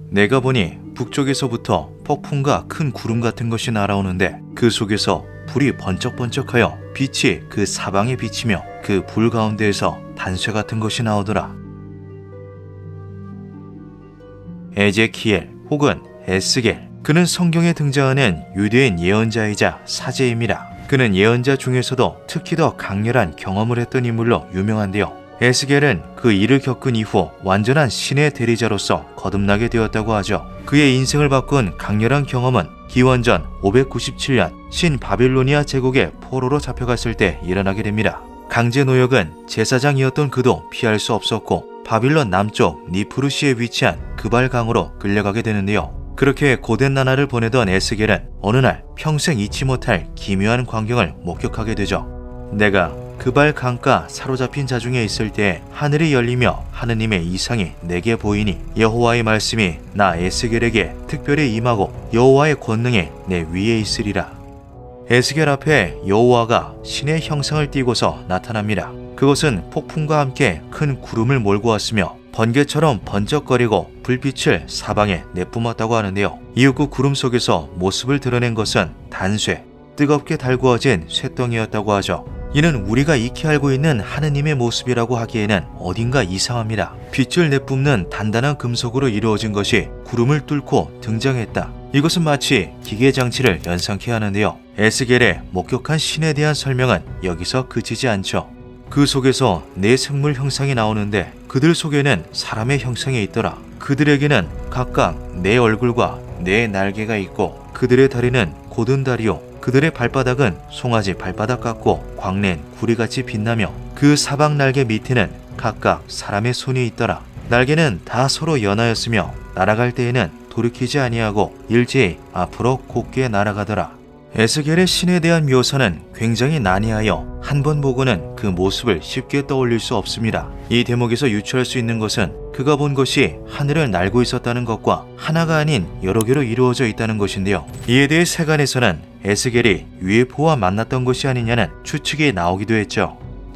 내가 보니 북쪽에서부터 폭풍과 큰 구름 같은 것이 날아오는데 그 속에서 불이 번쩍번쩍하여 빛이 그 사방에 비치며 그 불 가운데에서 단쇠 같은 것이 나오더라. 에제키엘 혹은 에스겔, 그는 성경에 등장하는 유대인 예언자이자 사제입니다. 그는 예언자 중에서도 특히 더 강렬한 경험을 했던 인물로 유명한데요. 에스겔은 그 일을 겪은 이후 완전한 신의 대리자로서 거듭나게 되었다고 하죠. 그의 인생을 바꾼 강렬한 경험은 기원전 597년 신 바빌로니아 제국의 포로로 잡혀갔을 때 일어나게 됩니다. 강제 노역은 제사장이었던 그도 피할 수 없었고 바빌론 남쪽 니프루시에 위치한 그발강으로 끌려가게 되는데요. 그렇게 고된 나날을 보내던 에스겔은 어느 날 평생 잊지 못할 기묘한 광경을 목격하게 되죠. 내가 그발 강가 사로잡힌 자 중에 있을 때 하늘이 열리며 하느님의 이상이 내게 보이니 여호와의 말씀이 나 에스겔에게 특별히 임하고 여호와의 권능이 내 위에 있으리라. 에스겔 앞에 여호와가 신의 형상을 띠고서 나타납니다. 그것은 폭풍과 함께 큰 구름을 몰고 왔으며 번개처럼 번쩍거리고 불빛을 사방에 내뿜었다고 하는데요. 이후 그 구름 속에서 모습을 드러낸 것은 단쇠, 뜨겁게 달구어진 쇠덩이였다고 하죠. 이는 우리가 익히 알고 있는 하느님의 모습이라고 하기에는 어딘가 이상합니다. 빛을 내뿜는 단단한 금속으로 이루어진 것이 구름을 뚫고 등장했다. 이것은 마치 기계 장치를 연상케 하는데요. 에스겔의 목격한 신에 대한 설명은 여기서 그치지 않죠. 그 속에서 네 생물 형상이 나오는데 그들 속에는 사람의 형상이 있더라. 그들에게는 각각 네 얼굴과 네 날개가 있고 그들의 다리는 곧은 다리요 그들의 발바닥은 송아지 발바닥 같고 광낸 구리같이 빛나며 그 사방 날개 밑에는 각각 사람의 손이 있더라. 날개는 다 서로 연하였으며 날아갈 때에는 돌이키지 아니하고 일제히 앞으로 곧게 날아가더라. 에스겔의 신에 대한 묘사는 굉장히 난해하여 한 번 보고는 그 모습을 쉽게 떠올릴 수 없습니다. 이 대목에서 유추할 수 있는 것은 그가 본 것이 하늘을 날고 있었다는 것과 하나가 아닌 여러 개로 이루어져 있다는 것인데요. 이에 대해 세간에서는 에스겔이 UFO와 만났던 것이 아니냐는 추측이 나오기도 했죠.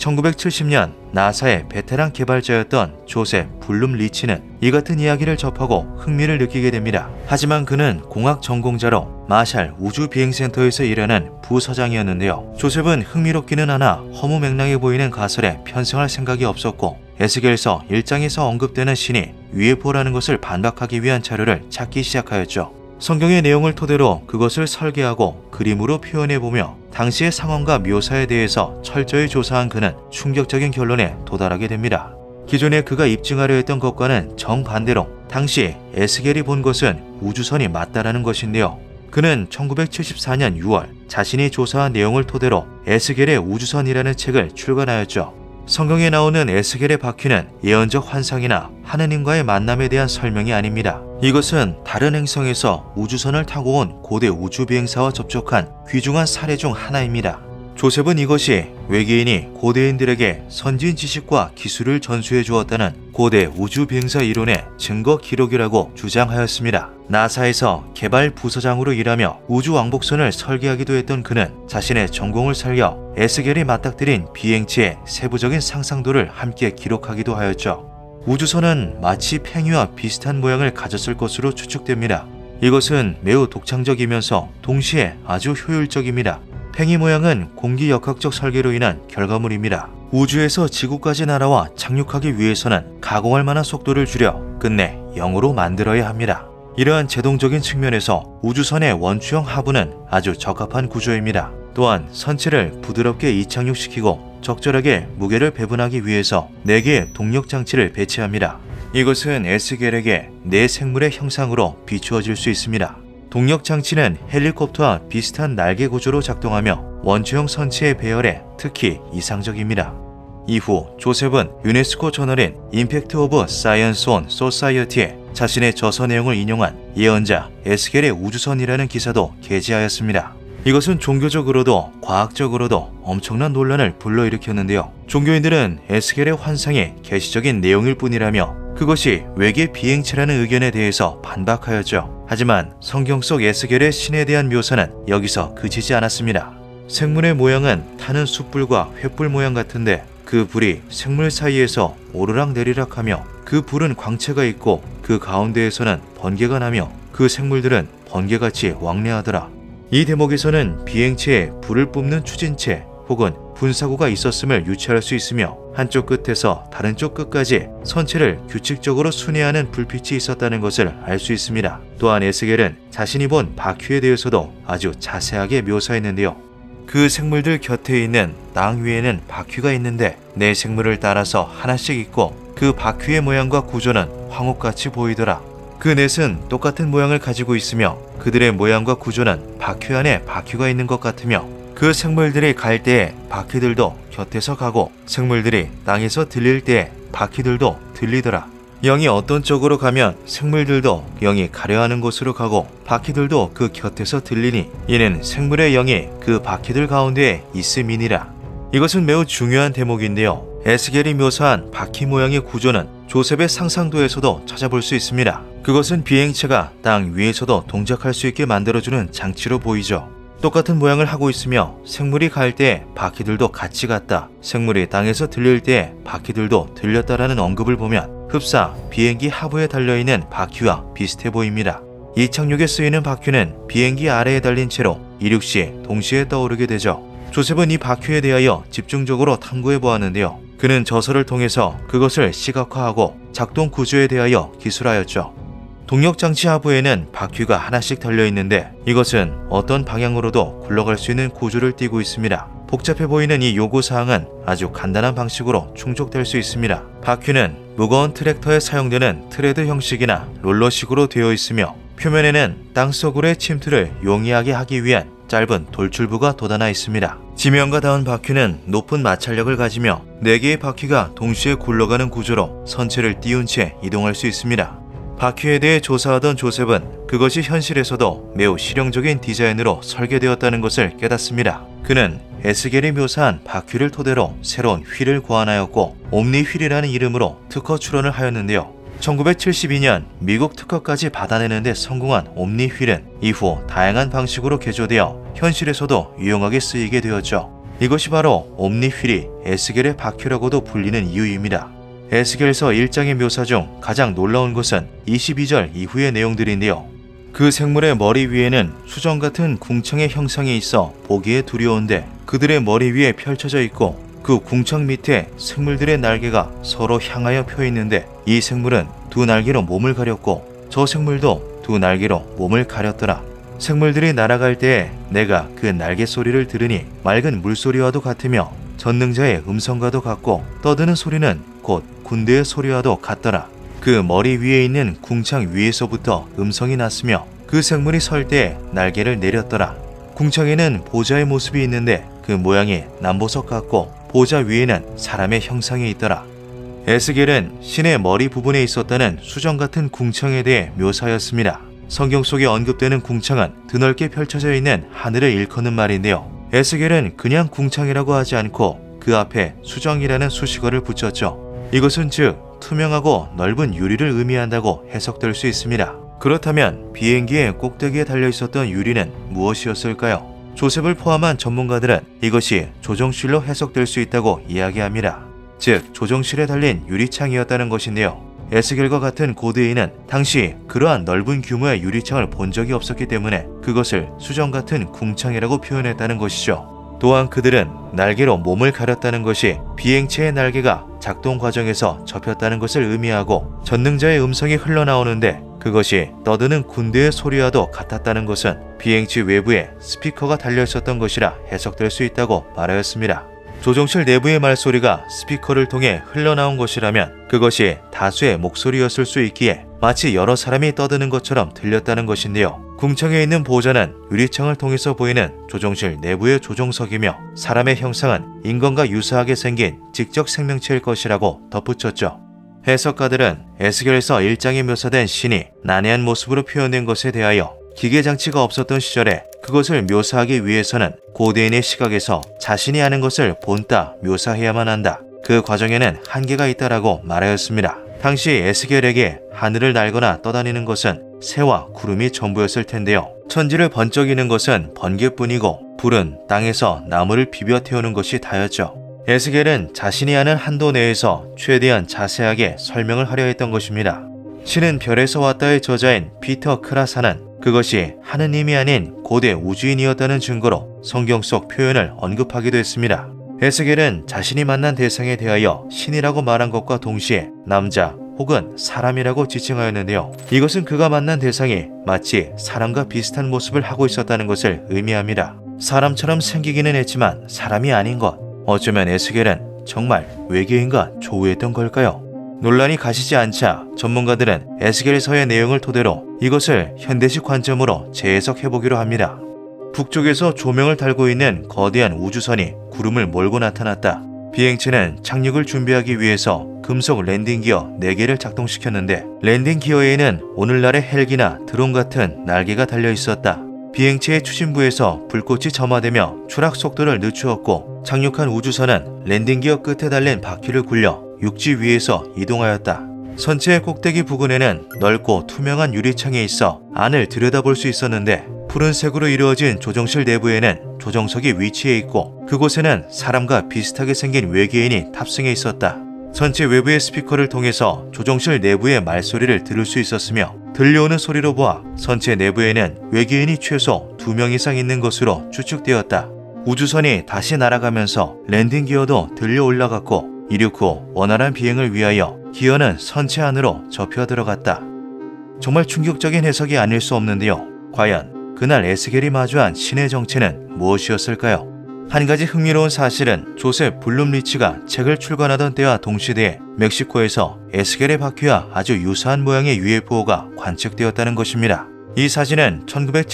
1970년 나사의 베테랑 개발자였던 조셉 블룸 리치는 이 같은 이야기를 접하고 흥미를 느끼게 됩니다. 하지만 그는 공학 전공자로 마샬 우주비행센터에서 일하는 부서장이었는데요. 조셉은 흥미롭기는 하나 허무맹랑해 보이는 가설에 편승할 생각이 없었고 에스겔서 1장에서 언급되는 신이 UFO라는 것을 반박하기 위한 자료를 찾기 시작하였죠. 성경의 내용을 토대로 그것을 설계하고 그림으로 표현해보며 당시의 상황과 묘사에 대해서 철저히 조사한 그는 충격적인 결론에 도달하게 됩니다. 기존에 그가 입증하려 했던 것과는 정반대로 당시 에스겔이 본 것은 우주선이 맞다라는 것인데요. 그는 1974년 6월 자신이 조사한 내용을 토대로 에스겔의 우주선이라는 책을 출간하였죠. 성경에 나오는 에스겔의 바퀴는 예언적 환상이나 하느님과의 만남에 대한 설명이 아닙니다. 이것은 다른 행성에서 우주선을 타고 온 고대 우주비행사와 접촉한 귀중한 사례 중 하나입니다. 조셉은 이것이 외계인이 고대인들에게 선진 지식과 기술을 전수해 주었다는 고대 우주비행사 이론의 증거 기록이라고 주장하였습니다. 나사에서 개발 부서장으로 일하며 우주왕복선을 설계하기도 했던 그는 자신의 전공을 살려 에스겔이 맞닥뜨린 비행체의 세부적인 상상도를 함께 기록하기도 하였죠. 우주선은 마치 팽이와 비슷한 모양을 가졌을 것으로 추측됩니다. 이것은 매우 독창적이면서 동시에 아주 효율적입니다. 팽이 모양은 공기역학적 설계로 인한 결과물입니다. 우주에서 지구까지 날아와 착륙하기 위해서는 가공할 만한 속도를 줄여 끝내 0으로 만들어야 합니다. 이러한 제동적인 측면에서 우주선의 원추형 하부는 아주 적합한 구조입니다. 또한 선체를 부드럽게 이착륙시키고 적절하게 무게를 배분하기 위해서 4개의 동력장치를 배치합니다. 이것은 에스겔에게 네 생물의 형상으로 비추어질 수 있습니다. 동력장치는 헬리콥터와 비슷한 날개 구조로 작동하며 원추형 선체의 배열에 특히 이상적입니다. 이후 조셉은 유네스코 저널인 임팩트 오브 사이언스 온 소사이어티에 자신의 저서 내용을 인용한 예언자 에스겔의 우주선이라는 기사도 게재하였습니다. 이것은 종교적으로도 과학적으로도 엄청난 논란을 불러일으켰는데요. 종교인들은 에스겔의 환상이 계시적인 내용일 뿐이라며 그것이 외계 비행체라는 의견에 대해서 반박하였죠. 하지만 성경 속 에스겔의 신에 대한 묘사는 여기서 그치지 않았습니다. 생물의 모양은 타는 숯불과 횃불 모양 같은데 그 그 불이 생물 사이에서 오르락내리락하며 그 불은 광채가 있고 그 가운데에서는 번개가 나며 그 생물들은 번개같이 왕래하더라. 이 대목에서는 비행체에 불을 뿜는 추진체 혹은 분사구가 있었음을 유추할 수 있으며 한쪽 끝에서 다른 쪽 끝까지 선체를 규칙적으로 순회하는 불빛이 있었다는 것을 알 수 있습니다. 또한 에스겔은 자신이 본 바퀴에 대해서도 아주 자세하게 묘사했는데요. 그 생물들 곁에 있는 땅 위에는 바퀴가 있는데 내 생물을 따라서 하나씩 있고 그 바퀴의 모양과 구조는 황옥같이 보이더라. 그 넷은 똑같은 모양을 가지고 있으며 그들의 모양과 구조는 바퀴 안에 바퀴가 있는 것 같으며 그 생물들이 갈 때에 바퀴들도 곁에서 가고 생물들이 땅에서 들릴 때에 바퀴들도 들리더라. 영이 어떤 쪽으로 가면 생물들도 영이 가려 하는 곳으로 가고 바퀴들도 그 곁에서 들리니 이는 생물의 영이 그 바퀴들 가운데에 있음이니라. 이것은 매우 중요한 대목인데요. 에스겔이 묘사한 바퀴 모양의 구조는 조셉의 상상도에서도 찾아볼 수 있습니다. 그것은 비행체가 땅 위에서도 동작할 수 있게 만들어주는 장치로 보이죠. 똑같은 모양을 하고 있으며 생물이 갈 때 바퀴들도 같이 갔다. 생물이 땅에서 들릴 때 바퀴들도 들렸다라는 언급을 보면 흡사 비행기 하부에 달려있는 바퀴와 비슷해 보입니다. 이착륙에 쓰이는 바퀴는 비행기 아래에 달린 채로 이륙 시 동시에 떠오르게 되죠. 조셉은 이 바퀴에 대하여 집중적으로 탐구해 보았는데요. 그는 저서를 통해서 그것을 시각화하고 작동 구조에 대하여 기술하였죠. 동력장치 하부에는 바퀴가 하나씩 달려있는데 이것은 어떤 방향으로도 굴러갈 수 있는 구조를 띠고 있습니다. 복잡해 보이는 이 요구사항은 아주 간단한 방식으로 충족될 수 있습니다. 바퀴는 무거운 트랙터에 사용되는 트레드 형식이나 롤러식으로 되어 있으며 표면에는 땅속으로의 침투를 용이하게 하기 위한 짧은 돌출부가 돋아나 있습니다. 지면과 닿은 바퀴는 높은 마찰력을 가지며 4개의 바퀴가 동시에 굴러가는 구조로 선체를 띄운 채 이동할 수 있습니다. 바퀴에 대해 조사하던 조셉은 그것이 현실에서도 매우 실용적인 디자인으로 설계되었다는 것을 깨닫습니다. 그는 에스겔이 묘사한 바퀴를 토대로 새로운 휠을 고안하였고 옴니 휠이라는 이름으로 특허 출원을 하였는데요. 1972년 미국 특허까지 받아내는 데 성공한 옴니 휠은 이후 다양한 방식으로 개조되어 현실에서도 유용하게 쓰이게 되었죠. 이것이 바로 옴니 휠이 에스겔의 바퀴라고도 불리는 이유입니다. 에스겔서 1장의 묘사 중 가장 놀라운 것은 22절 이후의 내용들인데요. 그 생물의 머리 위에는 수정 같은 궁창의 형상이 있어 보기에 두려운데 그들의 머리 위에 펼쳐져 있고 그 궁창 밑에 생물들의 날개가 서로 향하여 펴 있는데 이 생물은 두 날개로 몸을 가렸고 저 생물도 두 날개로 몸을 가렸더라. 생물들이 날아갈 때에 내가 그 날개 소리를 들으니 맑은 물소리와도 같으며 전능자의 음성과도 같고 떠드는 소리는 곧 군대의 소리와도 같더라. 그 머리 위에 있는 궁창 위에서부터 음성이 났으며 그 생물이 설 때에 날개를 내렸더라. 궁창에는 보좌의 모습이 있는데 그 모양이 남보석 같고 보좌 위에는 사람의 형상이 있더라. 에스겔은 신의 머리 부분에 있었다는 수정 같은 궁창에 대해 묘사하였습니다. 성경 속에 언급되는 궁창은 드넓게 펼쳐져 있는 하늘을 일컫는 말인데요. 에스겔은 그냥 궁창이라고 하지 않고 그 앞에 수정이라는 수식어를 붙였죠. 이것은 즉 투명하고 넓은 유리를 의미한다고 해석될 수 있습니다. 그렇다면 비행기의 꼭대기에 달려있었던 유리는 무엇이었을까요? 조셉을 포함한 전문가들은 이것이 조종실로 해석될 수 있다고 이야기합니다. 즉 조종실에 달린 유리창이었다는 것인데요. 에스겔과 같은 고대인은 당시 그러한 넓은 규모의 유리창을 본 적이 없었기 때문에 그것을 수정 같은 궁창이라고 표현했다는 것이죠. 또한 그들은 날개로 몸을 가렸다는 것이 비행체의 날개가 작동 과정에서 접혔다는 것을 의미하고 전능자의 음성이 흘러나오는데 그것이 떠드는 군대의 소리와도 같았다는 것은 비행체 외부에 스피커가 달려있었던 것이라 해석될 수 있다고 말하였습니다. 조종실 내부의 말소리가 스피커를 통해 흘러나온 것이라면 그것이 다수의 목소리였을 수 있기에 마치 여러 사람이 떠드는 것처럼 들렸다는 것인데요. 궁창에 있는 보좌는 유리창을 통해서 보이는 조종실 내부의 조종석이며 사람의 형상은 인간과 유사하게 생긴 직접 생명체일 것이라고 덧붙였죠. 해석가들은 에스겔서 1장에 묘사된 신이 난해한 모습으로 표현된 것에 대하여 기계장치가 없었던 시절에 그것을 묘사하기 위해서는 고대인의 시각에서 자신이 아는 것을 본따 묘사해야만 한다. 그 과정에는 한계가 있다라고 말하였습니다. 당시 에스겔에게 하늘을 날거나 떠다니는 것은 새와 구름이 전부였을 텐데요. 천지를 번쩍이는 것은 번개뿐이고 불은 땅에서 나무를 비벼 태우는 것이 다였죠. 에스겔은 자신이 아는 한도 내에서 최대한 자세하게 설명을 하려 했던 것입니다. 신은 별에서 왔다의 저자인 피터 크라사는 그것이 하느님이 아닌 고대 우주인이었다는 증거로 성경 속 표현을 언급하기도 했습니다. 에스겔은 자신이 만난 대상에 대하여 신이라고 말한 것과 동시에 남자 혹은 사람이라고 지칭하였는데요. 이것은 그가 만난 대상이 마치 사람과 비슷한 모습을 하고 있었다는 것을 의미합니다. 사람처럼 생기기는 했지만 사람이 아닌 것. 어쩌면 에스겔은 정말 외계인과 조우했던 걸까요? 논란이 가시지 않자 전문가들은 에스겔서의 내용을 토대로 이것을 현대식 관점으로 재해석해보기로 합니다. 북쪽에서 조명을 달고 있는 거대한 우주선이 구름을 몰고 나타났다. 비행체는 착륙을 준비하기 위해서 금속 랜딩 기어 4개를 작동시켰는데 랜딩 기어에는 오늘날의 헬기나 드론 같은 날개가 달려 있었다. 비행체의 추진부에서 불꽃이 점화되며 추락 속도를 늦추었고 착륙한 우주선은 랜딩 기어 끝에 달린 바퀴를 굴려 육지 위에서 이동하였다. 선체의 꼭대기 부근에는 넓고 투명한 유리창이 있어 안을 들여다볼 수 있었는데 푸른색으로 이루어진 조종실 내부에는 조종석이 위치해 있고 그곳에는 사람과 비슷하게 생긴 외계인이 탑승해 있었다. 선체 외부의 스피커를 통해서 조종실 내부의 말소리를 들을 수 있었으며 들려오는 소리로 보아 선체 내부에는 외계인이 최소 2명 이상 있는 것으로 추측되었다. 우주선이 다시 날아가면서 랜딩 기어도 들려 올라갔고 이륙 후 원활한 비행을 위하여 기어는 선체 안으로 접혀 들어갔다. 정말 충격적인 해석이 아닐 수 없는데요. 과연 그날 에스겔이 마주한 신의 정체는 무엇이었을까요? 한 가지 흥미로운 사실은 조셉 블룸리치가 책을 출간하던 때와 동시대에 멕시코에서 에스겔의 바퀴와 아주 유사한 모양의 UFO가 관측되었다는 것입니다. 이 사진은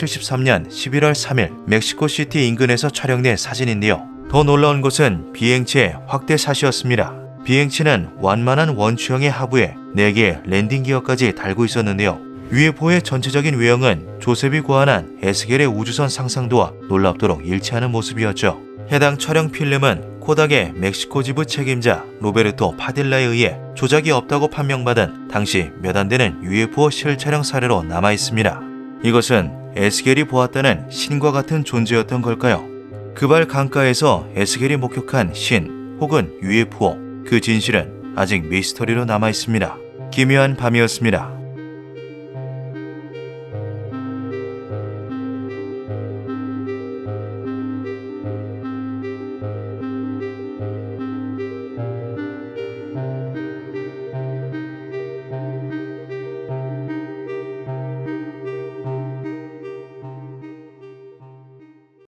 1973년 11월 3일 멕시코시티 인근에서 촬영된 사진인데요. 더 놀라운 것은 비행체의 확대샷이었습니다. 비행체는 완만한 원추형의 하부에 4개의 랜딩 기어까지 달고 있었는데요. UFO의 전체적인 외형은 조셉이 고안한 에스겔의 우주선 상상도와 놀랍도록 일치하는 모습이었죠. 해당 촬영 필름은 코닥의 멕시코 지부 책임자 로베르토 파딜라에 의해 조작이 없다고 판명받은 당시 몇 안 되는 UFO 실촬영 사례로 남아 있습니다. 이것은 에스겔이 보았다는 신과 같은 존재였던 걸까요? 그발 강가에서 에스겔이 목격한 신 혹은 UFO, 그 진실은 아직 미스터리로 남아 있습니다. 기묘한 밤이었습니다.